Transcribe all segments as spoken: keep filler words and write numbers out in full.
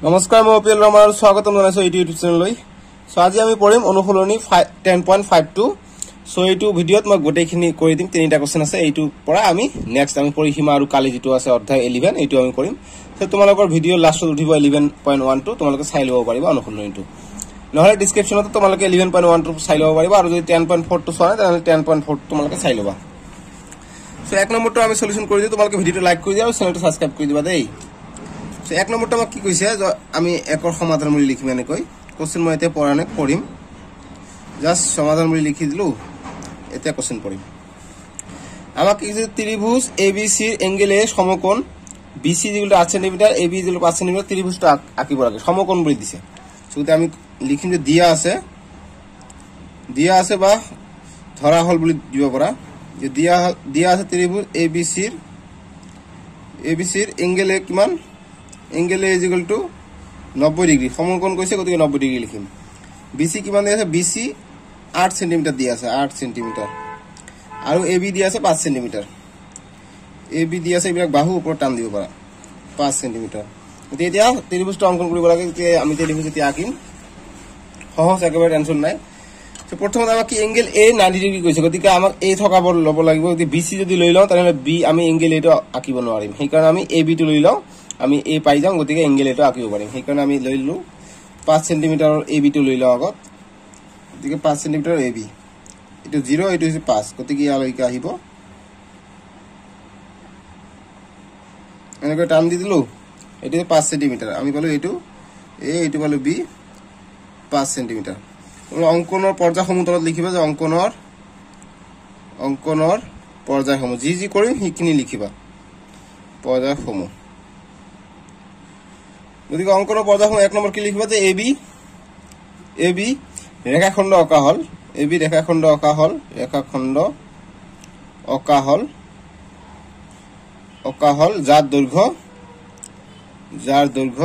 নমস্কাৰ মই অপিল ৰমাৰ স্বাগতম জনাইছো এই ইউটিউব চেনেললৈ। সো আজি আমি পঢ়িম অনুশীলনী ten point five two. So এইটো ভিডিঅ'ত মই গোটেইখিনি কৰি দিম, তিনিটা কোৱেশ্চন আছে। এইটোৰ পৰা আমি নেক্সট আমি পঢ়িম আৰু কালি যেটো আছে অধ্যায় এলেভেন এইটো আমি কৰিম। সো তোমালোকৰ ভিডিঅ' লাষ্টত উঠিব এলেভেন পইণ্ট ওৱান টু, তোমালোকে চাই ল'ব পাৰিবা অনুশীলনীটো। নহলে ডেসক্ৰিপচনত তোমালোকে এলেভেন পইণ্ট ওৱান টু চাই ল'ব পাৰিবা আৰু যদি টেন পইণ্ট ফ'ৰ টু চোৱা তেনে টেন পইণ্ট ফ'ৰ তোমালোকে চাই ল'বা। সো এক নম্বৰটো আমি সলিউশন কৰি দিও, তোমালোকে ভিডিঅ'টো লাইক কৰি দিবা আৰু চেনেলটো সাবস্ক্ৰাইব কৰি দিবা দেই। সো এক নম্বৰটো আমাক কি কৈছে যে আমি একৰ সমাধান বুলি লিখিম এনেকৈ। কোশ্চেন মই এতিয়া পঢ়া নাই, পঢ়িম জাস্ট সমাধান বুলি লিখি দিলো। এতিয়া কোশ্চেন পঢ়িম। আমাক কি কৈছে ত্ৰিভুজ এ বি সি ৰ এংগেল এ সমকোণ বি সি যেগুলো আট সেন্টিমিটার এ বি যেগুলো পাঁচ সেন্টিমিটার ত্রিভুজটা আঁকিব লাগে, সমকোণ বলে দিছে। শুধু আমি লিখিম যে দিয়া আছে দিয়া আছে বা ধরা হল বলে দিব পারা যে দিয়া দিয়া আছে ত্রিভুজ এ বি সি র এ বি সি র এংগেল এ কিমান angle A is equal to নব্বই ডিগ্রি, সমকোণ কৈছে গতিকে নব্বই ডিগ্রি লিখিম। বিসি কিমান দিয়া আছে, বিসি আট সেন্টিমিটার দিয়া আছে, আট সেন্টিমিটার আৰু এ বি দিয়া আছে পাঁচ সেন্টিমিটার। এ বি দিয়া আছে এইবিলাক বাহু ওপৰত টান দিব পাৰা পাঁচ সেন্টিমিটার। এতিয়া ত্ৰিভুজটো অংকন কৰিব লাগে, যে আমি ত্ৰিভুজ এতিয়া আঁকিম। সহজ, একেবাৰে টেনশন নাই। তো প্ৰথমতে আমাক কি এংগেল এ নব্বই ডিগ্রি কৈছে, গতিকে আমাক এ থকাব ল'ব লাগিব। যদি বিসি যদি লৈ লওঁ তেনেহলে বি আমি এংগেল এটো আঁকিব নোৱাৰিম, সেইকাৰণে আমি এ বি টো লৈ লওঁ, আমি এ পাই যাম, গতিকে এংগেল এটো আঁকিব পাৰিম। সেইকাৰণে আমি লৈ ললো পাঁচ সেন্টিমিটাৰৰ এ বি টো লৈ লওঁ আগত, গতিকে পাঁচ সেন্টিমিটাৰ এ বি, এইটো জিৰ' এইটো হৈছে পাঁচ, গতিকে ইয়ালৈকে আহিব। এনেকৈ টান দি দিলো, এইটো পাঁচ সেন্টিমিটাৰ আমি পালো, এইটো এ এইটো পালো বি পাঁচ সেন্টিমিটাৰ। অংকনৰ পৰ্যায়সমূহ তলত লিখিবা যে অংকনৰ অংকনৰ পৰ্যায়সমূহ যি যি কৰিম সেইখিনি লিখিবা, পৰ্যায়সমূহ। গতিকে অংকনৰ পৰ্যায়সমূহ এক নম্বৰ কি লিখিবা যে এ বি এ বি ৰেখাখণ্ড অঁকা হল, এ বি ৰেখাখণ্ড অঁকা হল ৰেখাখণ্ড অঁকা হল অঁকা হল যাৰ দৈৰ্ঘ্য যাৰ দৈৰ্ঘ্য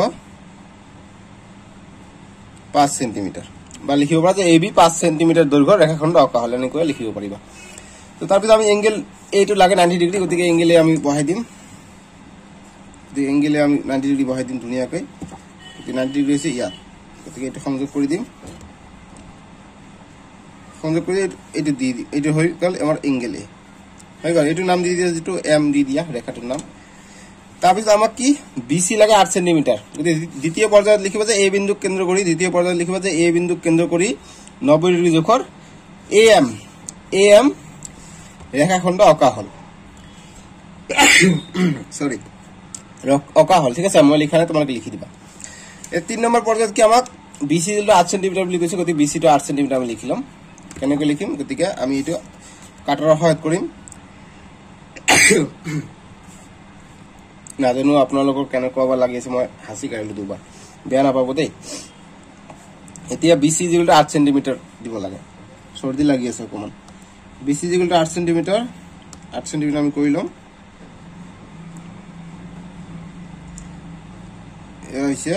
পাঁচ সেন্টিমিটাৰ, বা লিখিব পাৰা যে এ বি পাঁচ সেন্টিমিটাৰ দৈৰ্ঘ্যৰ ৰেখাখণ্ড অঁকা হল, এনেকৈ লিখিব পাৰিবা। তো তাৰপিছত আমি এংগেল এইটো লাগে নাইনটি ডিগ্ৰী, গতিকে এংগেল আমি বহাই দিম। এংগেল আমি নাইনটি ডিগ্ৰী বহাই দিম ধুনীয়াকৈ। নাইনটি ডিগ্ৰী হৈছে ইয়াত, গতিকে এইটো সংযোগ কৰি দিম। সংযোগ কৰি এইটো দি দিম, এইটো হৈ গ'ল আমাৰ এংগেল এ হৈ গ'ল। এইটো নাম দি দিয়া যিটো এম দি দিয়া ৰেখাটোৰ নাম। তাৰপিছত আমাক কি বি চি লাগে আঠ সেন্টিমিটাৰ, গতিকে দ্বিতীয় পৰ্যায়ত লিখিবা যে এ বিন্দুক কেন্দ্ৰ কৰি দ্বিতীয় পৰ্যায়ত লিখিবা যে এ বিন্দুক কেন্দ্ৰ কৰি নব্বৈ ডিগ্ৰী জোখৰ এ এম এ এম ৰেখাখণ্ড অঁকা হল সৰি অঁকা হল, ঠিক আছে। মই লিখা নাই, তোমালোকে লিখি দিবা। এই তিন নম্বৰ পৰ্যায়ত কি আমাক বি চি যিটো আঠ সেন্টিমিটাৰ বুলি কৈছে, গতিকে বি চিটো আঠ সেন্টিমিটাৰ আমি লিখি ল'ম। কেনেকৈ লিখিম, গতিকে আমি এইটো কাটাৰৰ সহায়ত কৰিম। নাজানো আপোনালোকৰ কেনেকুৱা বা লাগি আছে, মই হাঁচি কাঢ়িলো দুবাৰ, বেয়া নাপাব দেই। এতিয়া বি চি যিটো আঠ সেন্টিমিটাৰ দিব লাগে, চৰ্দি লাগি আছে অকণমান। বি চি যিটো আঠ সেন্টিমিটাৰ আঠ সেন্টিমিটাৰ আমি কৰি ল'ম। এয়া হৈছে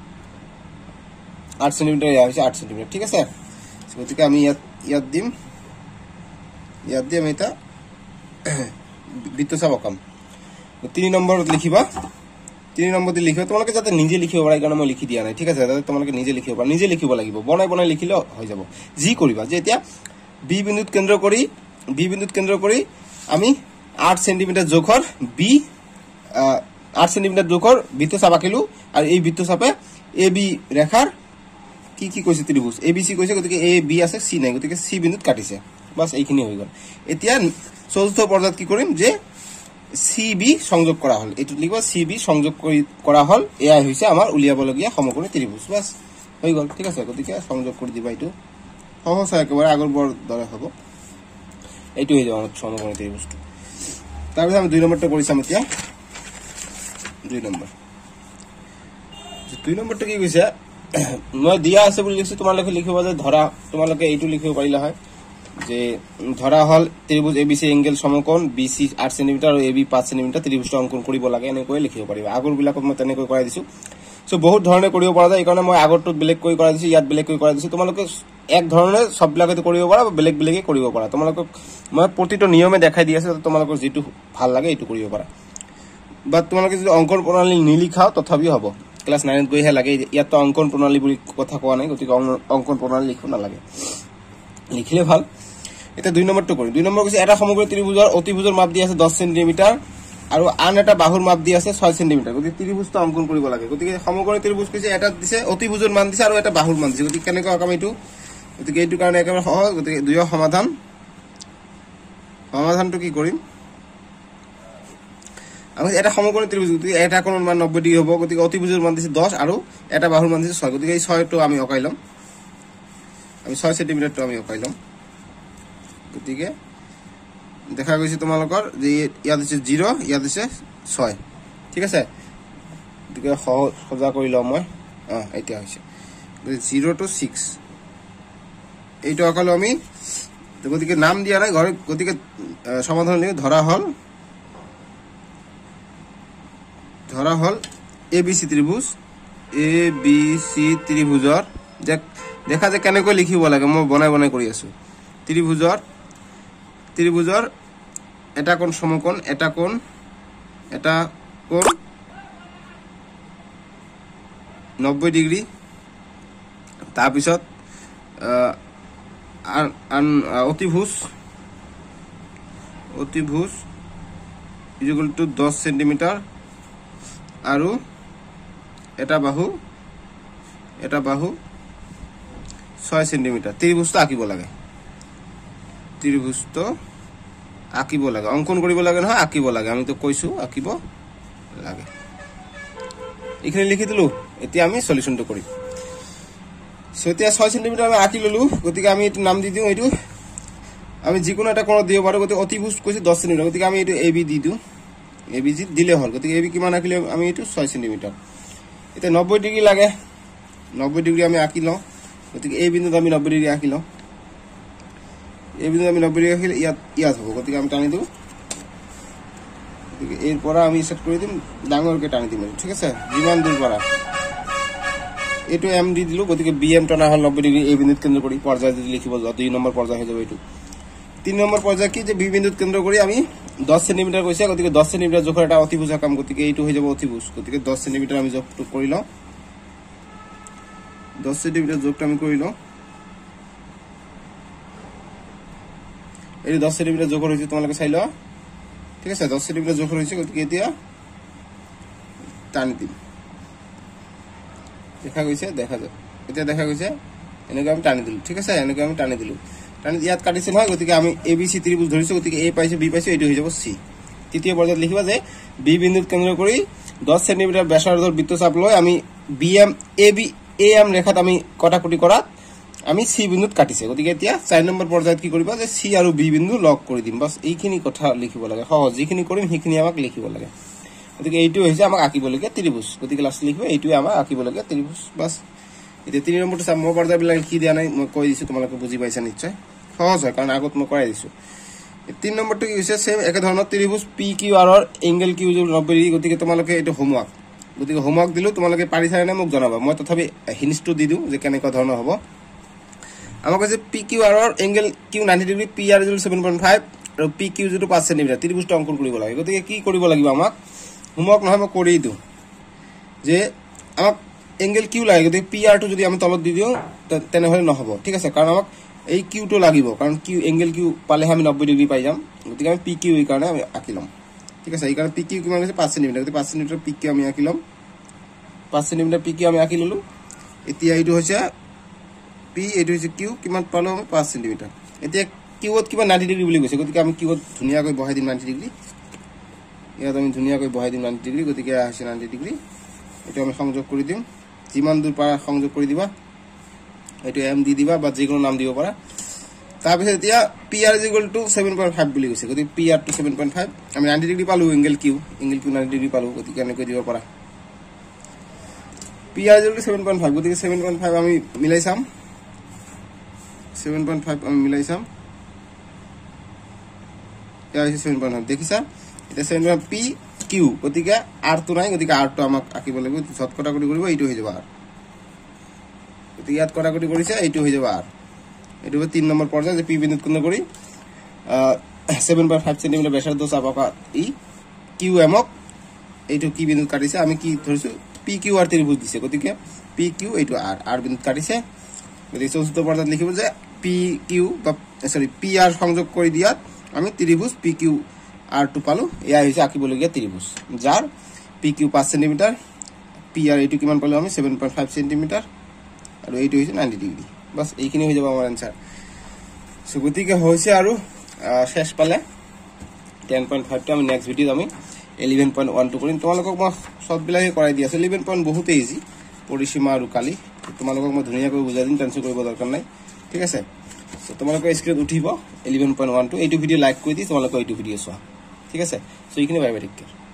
আঠ সেন্টিমিটাৰ, এয়া হৈছে আঠ সেন্টিমিটাৰ, ঠিক আছে। গতিকে আমি ইয়াত ইয়াত দিম ইয়াত দি আমি এটা বৃত্তচাপ অঁকাম। তিনি নম্বৰত লিখিবা, তিনি নম্বৰত লিখিবা। তোমালোকে যাতে নিজে লিখিব পাৰা, এইকাৰণে মই লিখি দিয়া নাই, ঠিক আছে। যাতে তোমালোকে নিজে লিখিব পাৰা, নিজে লিখিব লাগিব, বনাই বনাই লিখিলে হৈ যাব। যি কৰিবা যে এতিয়া বি বিন্দুত কেন্দ্ৰ কৰি বি বিন্দুত কেন্দ্ৰ কৰি আমি আঠ সেন্টিমিটাৰ জোখৰ বি আঠ সেন্টিমিটাৰ জোখৰ বৃত্তচাপ আঁকিলো, আৰু এই বৃত্তচাপে এ বি ৰেখাৰ কি কি কৈছে ত্ৰিভুজ এ বি চি কৈছে, গতিকে এ বি আছে চি নাই, গতিকে চি বিন্দুত কাটিছে, বাছ এইখিনি হৈ গ'ল। এতিয়া চতুৰ্থ পৰ্যায়ত কি কৰিম যে চি বি সংযোগ কৰা হল, এইটো লিখিব চি বি সংযোগ কৰি কৰা হল। এয়াই হৈছে আমাৰ উলিয়াবলগীয়া সমকোণী ত্ৰিভুজ, বাছ হৈ গ'ল, ঠিক আছে। গতিকে সংযোগ কৰি দিবা, এইটো সহজ হয় একেবাৰে, আগৰ বৰ দৰে হ'ব। এইটো হৈ যাব আমাৰ সমকোণী ত্ৰিভুজটো। তাৰপিছত আমি দুই নম্বৰটো কৰি চাম এতিয়া। দুই নম্বৰ দুই নম্বৰটো কি কৈছে, মই দিয়া আছে বুলি লিখিছো, তোমালোকে লিখিব যে ধৰা, তোমালোকে এইটো লিখিব পাৰিলা হয় যে ধৰা হল ত্ৰিভুজ এ বি চি এংগেল সমকোণ বি চি আঠ সেন্টিমিটাৰ আৰু এ বি পাঁচ সেন্টিমিটাৰ ত্ৰিভুজটো অংকন কৰিব লাগে, এনেকৈ লিখিব পাৰিবা। আগৰ বিলাকত মই তেনেকৈ কৰাই দিছো। সো বহুত ধৰণে কৰিব পৰা যায়, এইকাৰণে মই আগৰটোত বেলেগ কৰি কৰাই দিছো, ইয়াত বেলেগ কৰি কৰাই দিছো। তোমালোকে এক ধৰণে সববিলাকতে কৰিব পাৰা বা বেলেগ বেলেগে কৰিব পাৰা। তোমালোকক মই প্ৰতিটো নিয়মে দেখাই দি আছো, তোমালোকৰ যিটো ভাল লাগে এইটো কৰিব পাৰা। বা তোমালোকে যদি অংকন প্ৰণালী নিলিখাও তথাপিও হ'ব। ক্লাস নাইন গৈহে লাগে ইয়াত তো অঙ্কন প্ৰণালী বুলি কথা কোৱা নাই গতিকে অঙ্কন প্ৰণালী লিখিব নালাগে লিখিলে ভাল এটা দুই নম্বৰটো কৰি দুই নম্বৰ কৈছে এটা সমগ্ৰ ত্ৰিভুজৰ অতিভুজৰ মাপ দি আছে দহ সেন্টিমিটাৰ আৰু আন এটা বাহুৰ মাপ দি আছে ছয় সেন্টিমিটাৰ গতিকে ত্ৰিভুজটো অঙ্কন কৰিব লাগে গতিকে সমগ্ৰ ত্ৰিভুজ কৈছে এটা দিছে অতিভুজৰ মান দিছে আৰু এটা বাহুৰ মান দিছে গতিকে কেনেকৈ আকাম এইটো গতিকে এইটো কাৰণে একেবাৰে সহজ গতিকে দুয়ো সমাধান সমাধানটো কি কৰিম আমি এটা সমগ্ৰ ত্ৰিভুজ গতিকে এটা কোণৰ মান নব্বৈ ডিগ্ৰী হ'ব গতিকে অতিভুজৰ মান দিছে দহ আৰু এটা বাহুৰ মান দিছে ছয় গতিকে এই ছয় টো আমি অকাই লম আমি ছয় সেন্টিমিটাৰ টো আমি অকাই লম গতিকে দেখা গৈছে তোমালোকৰ যে ইয়াত আছে জিৰ' ইয়াত আছে ছয় ঠিক আছে গতিকে সজা কৰি লম মই অ এতিয়া হৈছে জিৰ' টু ছিক্স এইটো অকালো আমি গতিকে নাম দিয়া নাই ঘৰ গতিকে সমাধান লিখি ধৰা হল ধৰা হল A B C ত্ৰিভুজ A B সি ত্ৰিভুজৰ দেখা যে কেনেকৈ লিখিব লাগে মই বনাই বনাই কৰি আছো ত্ৰিভুজৰ ত্ৰিভুজৰ এটা কোণ সমকোণ এটা কোণ এটা কোণ নব্বৈ ডিগ্ৰী তাৰ পিছত আন অতিভুজ অতিভুজ ইকুয়াল টু দহ সেন্টিমিটাৰ আৰু এটা বাহু এটা বাহু ছয় সেন্টিমিটাৰ ত্ৰিভুজটো আঁকিব লাগে ত্ৰিভুজটো আঁকিব লাগে অঙ্কন কৰিব লাগে নহয় আঁকিব লাগে আমি তো কৈছো আঁকিব লাগে এখানে লিখি দিলো এতিয়া আমি সলিউশনটো কৰিম সো এতিয়া ছয় সেন্টিমিটাৰ আমি আঁকি ললো গতিকে আমি এটো নাম দি দিও এইটো আমি যিকোনো এটা কোণ দিব পাৰো গতিকে অতিভুজ কৈছে দহ সেন্টিমিটাৰ গতিকে আমি এটো এবি দি দিও এবি জি দিলে হল গতিকে এবি কিমান আঁকিলে আমি এটো ছয় সেন্টিমিটাৰ এটা নব্বৈ ডিগ্ৰী লাগে নব্বৈ ডিগ্ৰী আমি আঁকি লওঁ গতিকে এই বিন্দুত আমি নব্বৈ ডিগ্ৰী আঁকি লওঁ এই বিন্দুত আমি নব্বৈ ডিগ্ৰী আঁকিলে ইয়াত ইয়াত হ'ব গতিকে আমি টানি দিও গতিকে এর পৰা আমি সেট কৰি দিম ডাঙৰকে টানি দিম ঠিক আছে যিমান দূৰ পৰা এটো এম দি দিলো গতিকে বি এম টানা হল নব্বৈ ডিগ্ৰী এই বিন্দুত কেন্দ্ৰ কৰি পৰ্যায় যদি লিখিব যাও দুই নম্বৰ পৰ্যায় হৈ যাব এটো তিন নম্বৰ পৰ্যায় কি যে বি বিন্দুত কেন্দ্ৰ কৰি আমি দহ সেন্টিমিটাৰ কৈছে গতিকে দহ সেন্টিমিটাৰ জোখৰ এটা অতিভুজ আঁকাম গতিকে এইটো হৈ যাব অতিভুজ গতিকে দহ সেন্টিমিটাৰ আমি জোখটো কৰি লওঁ দহ সেন্টিমিটাৰ জোখটো আমি কৰি লওঁ এই দহ সেন্টিমিটাৰ জোখৰ হৈছে তোমালোকে চাই লোৱা ঠিক আছে দহ সেন্টিমিটাৰ জোখৰ হৈছে গতিকে এতিয়া টানি দিম দেখা গৈছে দেখা যায় এতিয়া দেখা গৈছে এনেকৈ আমি টানি দিলো ঠিক আছে এনেকৈ আমি টানি দিলো টানি ইয়াত কাটিছে নহয় গতিকে আমি এ বি সি ত্ৰিভুজ ধৰিছো গতিকে এ পাইছো বি পাইছো এইটো হৈ যাব সি তৃতীয় পৰ্যায়ত লিখিবা যে বি বিন্দুত কেন্দ্ৰ কৰি দহ সেন্টিমিটাৰ ব্যাসাৰ্ধৰ বৃত্তচাপ লৈ আমি B M A B A M ৰেখাত আমি কটাকটি কৰাত আমি সি বিন্দুত কাটিছে গতিকে এতিয়া চাৰি নম্বৰ পৰ্যায়ত কি কৰিবা যে সি আৰু বি বিন্দু লগ কৰি দিম বাস এইখিনি কথা লিখিব লাগে সহজ যিখিনি কৰিম সেইখিনি আমাক লিখিব লাগে গতিকে এইটো হৈছে আমাক আঁকিবলগীয়া ত্ৰিভুজ গতিকে লাষ্ট লিখিব এইটোৱে আমাক আঁকিবলগীয়া ত্ৰিভুজ বাস এতিয়া তিনি নম্বৰটো চাম মই পৰ্যায়বিলাক লিখি দিয়া নাই মই কৈ দিছো তোমালোকে বুজি পাইছা নিশ্চয় সহজ হয় কাৰণ আগত মই কৰাই দিছো তিন নম্বৰটো কি হৈছে সেম একে ধৰণৰ ত্ৰিভুজ পি কিউ আৰ ৰ এংগেল কিউ নব্বৈ ডিগ্ৰী গতিকে তোমালোকে এইটো হোমৱৰ্ক গতিকে হোমৱৰ্ক দিলো তোমালোকে পাৰিছা নে মোক জনাবা মই তথাপি হিন্টটো দি দিও যে কেনেকুৱা ধৰণৰ হ'ব আমাক কৈছে পি কিউ আৰ ৰ এংগেল কিউ নব্বৈ ডিগ্ৰী পি আৰ ইকুৱেল সাত পইণ্ট পাঁচ আৰু পি কিউ যিটো পাঁচ সেন্টিমিটাৰ ত্ৰিভুজটো অংকন কৰিব লাগে গতিকে কি কৰিব লাগিব আমাক হোমৱৰ্ক নহয় মই কৰি দিও যে আমাক এংগেল কিউ লাগে গতিকে পি আৰ টো যদি আমি তলত দি দিও তেনেহলে নহব ঠিক আছে কাৰণ আমাক এই কিউ টো লাগিব কাৰণ কিউ এংগেল কিউ পালে আমি নব্বৈ ডিগ্ৰী পাই যাম গতিকে আমি পি কিউ এই কাৰণে আমি আঁকি লম ঠিক আছে এই কাৰণে পি কিউ কিমান আছে পাঁচ সেন্টিমিটাৰ গতিকে পাঁচ সেন্টিমিটাৰ পি কিউ আমি আঁকি লম পাঁচ সেন্টিমিটাৰ পি কিউ আমি আঁকি ললো এতিয়া এইটো হৈছে পি এইটো হৈছে কিউ কিমান পালো আমি পাঁচ সেন্টিমিটাৰ এতিয়া কিউত কিবা নব্বৈ ডিগ্ৰী বুলি কৈছে গতিকে আমি কিউত ধুনিয়াকৈ বহাই দিম নব্বৈ ডিগ্ৰী ইয়াত আমি ধুনিয়াকৈ বহাই দিম নব্বৈ ডিগ্ৰী গতিকে আছে নব্বৈ ডিগ্ৰী এটা আমি সংযোগ কৰি দিম যিমান দূৰ পাৰা সংযোগ কৰি দিবা এইটো এম দি দিবা বা যিকোনো নাম দিব পাৰা তাৰ পিছত এতিয়া পি আৰ ইকুৱেল টু সাত পইণ্ট পাঁচ বুলি কৈছে গতিকে পি আৰ টু সাত পইণ্ট পাঁচ আমি নব্বৈ ডিগ্ৰী পালো এংগেল কিউ এংগেল কিউ নব্বৈ ডিগ্ৰী পালো গতিকে এনেকৈ দিব পাৰা পি আৰ ইকুৱেল টু সাত পইণ্ট পাঁচ গতিকে সাত পইণ্ট পাঁচ আমি মিলাই চাম সাত পইণ্ট পাঁচ আমি মিলাই চাম এয়া হৈছে সাত পইণ্ট পাঁচ দেখিছা এটা সাত পইণ্ট পি কিউ গতিকে আর তো নাই গতিকে আর তো আমাক আঁকিব লাগিব ঝট কটাকটি কৰিব এইটো হৈ যাব আর গতিকে ইয়াত কটাকটি কৰিছে এইটো হৈ যাব আর এইটো হবে তিন নম্বৰ পৰ্যায় যে পি বিন্দুত কেন্দ্ৰ কৰি সাত পইণ্ট পাঁচ সেন্টিমিটাৰ ব্যাসাৰ্ধ চাপ আঁকা ই কিউ এমক এইটো কি বিন্দুত কাটিছে আমি কি ধৰিছো পি কিউ আৰ ত্ৰিভুজ দিছে গতিকে পি কিউ এইটো আৰ আৰ বিন্দুত কাটিছে গতিকে চতুৰ্থ পৰ্যায়ত লিখিব যে পি কিউ বা সৰি পি আৰ সংযোগ কৰি দিয়াত আমি ত্ৰিভুজ পি কিউ আৰ টু পালো এয়া হৈছে আঁকিবলগীয়া ত্ৰিভুজ যাৰ পি কিউ পাঁচ সেন্টিমিটাৰ পি আৰ এইটো কিমান পালো আমি সাত পইণ্ট পাঁচ সেন্টিমিটাৰ আৰু এইটো হৈছে নব্বৈ ডিগ্ৰী বাস এইখিনি হৈ যাব আমাৰ আনসাৰ সো গতিকে হৈছে আৰু শেষ পালে দহ পইণ্ট পাঁচ টো আমি নেক্সট ভিডিওত আমি এঘাৰ পইণ্ট এক টো কৰিম তোমালোকক মই সববিলাকে কৰাই দি আছো এঘাৰ পইণ্ট বহুত ইজি পৰিসীমা আৰু কালি তোমালোকক মই ধুনীয়াকৈ বুজাই দিম টেনচন কৰিব দৰকাৰ নাই ঠিক আছে সো তোমালোকৰ স্ক্ৰীনত উঠিব এঘাৰ পইণ্ট এক টো এইটো ভিডিও লাইক কৰি দি তোমালোকৰ এইটো ভিডিও চোৱা ঠিক আছে সো এইখিনি বাই বাই ঠিক